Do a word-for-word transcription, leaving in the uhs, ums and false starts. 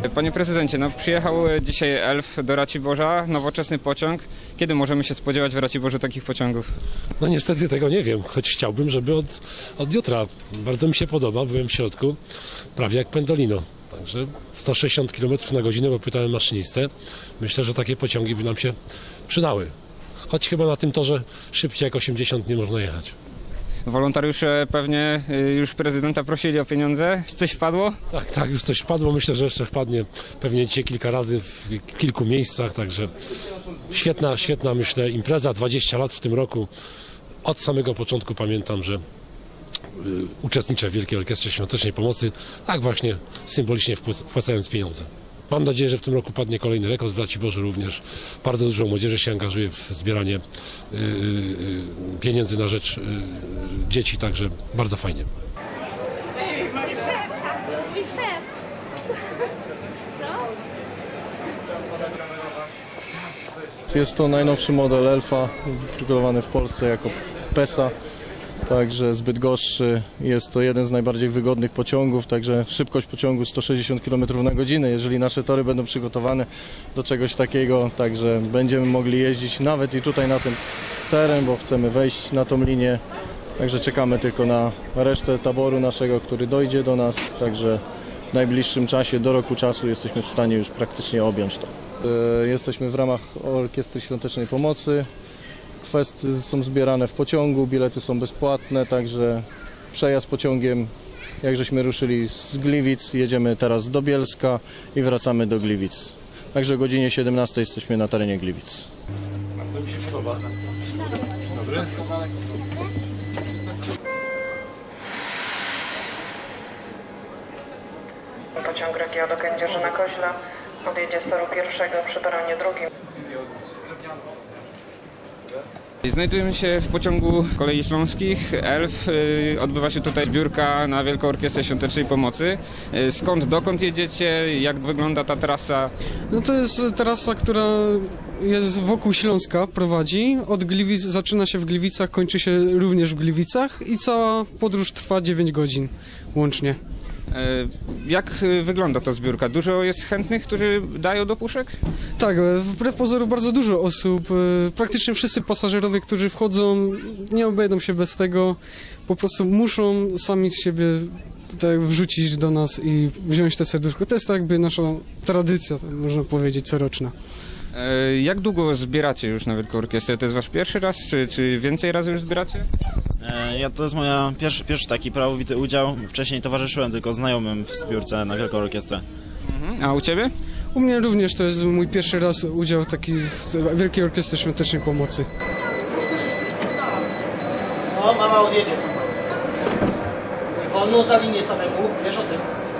Panie prezydencie, no przyjechał dzisiaj Elf do Raciborza, nowoczesny pociąg. Kiedy możemy się spodziewać w Raciborzu takich pociągów? No niestety tego nie wiem, choć chciałbym, żeby od, od jutra. Bardzo mi się podoba, byłem w środku, prawie jak pendolino. Także sto sześćdziesiąt kilometrów na godzinę, bo pytałem maszynistę. Myślę, że takie pociągi by nam się przydały. Choć chyba na tym torze szybciej jak osiemdziesiąt nie można jechać. Wolontariusze pewnie już prezydenta prosili o pieniądze. Coś wpadło? Tak, tak, już coś wpadło. Myślę, że jeszcze wpadnie pewnie dzisiaj kilka razy w kilku miejscach. Także świetna, świetna, myślę, impreza. dwadzieścia lat w tym roku. Od samego początku pamiętam, że uczestniczę w Wielkiej Orkiestrze Świątecznej Pomocy, tak właśnie symbolicznie wpłacając pieniądze. Mam nadzieję, że w tym roku padnie kolejny rekord. W Raciborzu również bardzo dużo młodzieży się angażuje w zbieranie y, y, pieniędzy na rzecz y, dzieci, także bardzo fajnie. Mój szef, mój szef. Jest to najnowszy model Elfa, przygotowany w Polsce jako PESA. Także z Bydgoszczy. Jest to jeden z najbardziej wygodnych pociągów, także szybkość pociągu sto sześćdziesiąt kilometrów na godzinę. Jeżeli nasze tory będą przygotowane do czegoś takiego, także będziemy mogli jeździć nawet i tutaj na ten teren, bo chcemy wejść na tą linię. Także czekamy tylko na resztę taboru naszego, który dojdzie do nas, także w najbliższym czasie, do roku czasu jesteśmy w stanie już praktycznie objąć to. Jesteśmy w ramach Orkiestry Świątecznej Pomocy. Kwestie są zbierane w pociągu, bilety są bezpłatne, także przejazd pociągiem, jak żeśmy ruszyli z Gliwic, jedziemy teraz do Bielska i wracamy do Gliwic. Także o godzinie siedemnastej jesteśmy na terenie Gliwic. Bardzo mi się podoba. Dobry. Pociąg Regia do Kędzierzyna-Koźla odjedzie z toru pierwszego przy peronie drugim. Znajdujemy się w pociągu Kolei Śląskich. Elf. Odbywa się tutaj zbiórka na Wielką Orkiestrę Świątecznej Pomocy. Skąd, dokąd jedziecie? Jak wygląda ta trasa? No to jest trasa, która jest wokół Śląska, prowadzi. Od Gliwic, zaczyna się w Gliwicach, kończy się również w Gliwicach i cała podróż trwa dziewięć godzin łącznie. Jak wygląda ta zbiórka? Dużo jest chętnych, którzy dają do puszek? Tak, wbrew pozoru bardzo dużo osób, praktycznie wszyscy pasażerowie, którzy wchodzą, nie obejdą się bez tego, po prostu muszą sami z siebie tak wrzucić do nas i wziąć te serduszko. To jest tak jakby nasza tradycja, można powiedzieć, coroczna. Jak długo zbieracie już na Wielką Orkiestrę? To jest wasz pierwszy raz, czy, czy więcej razy już zbieracie? Ja, to jest moja pierwszy, pierwszy taki prawowity udział. Wcześniej towarzyszyłem tylko znajomym w zbiórce na Wielką Orkiestrę. Mhm. A u ciebie? U mnie również to jest mój pierwszy raz udział taki w Wielkiej Orkiestrze Świątecznej Pomocy. No, mama odjedzie. Nie wolno za linię samemu, wiesz o tym.